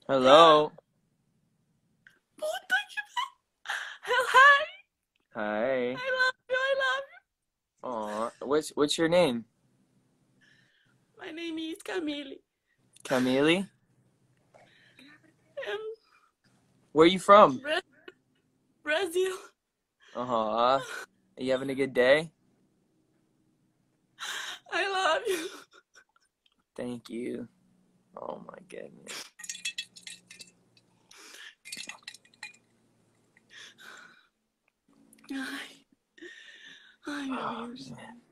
Hello. Puta que... Hi. Hi. I love you. I love Aw, what's your name? you. My name is Camille. Camille? Um, Where are you from? Brazil. Uh-huh. Are you having a good day? I love you. Thank you. Oh my goodness. Ai, meu Oh, Deus. man.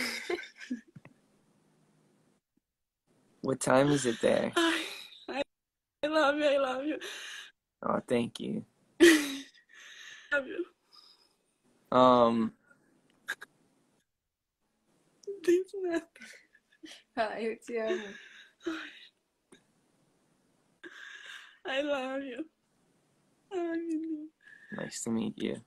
What time is it there? Ai, I love you. I love you. Oh, thank you. Love you. Um, This man. Ai, eu te amo. I love you. Ai, meu Deus. nice to meet you.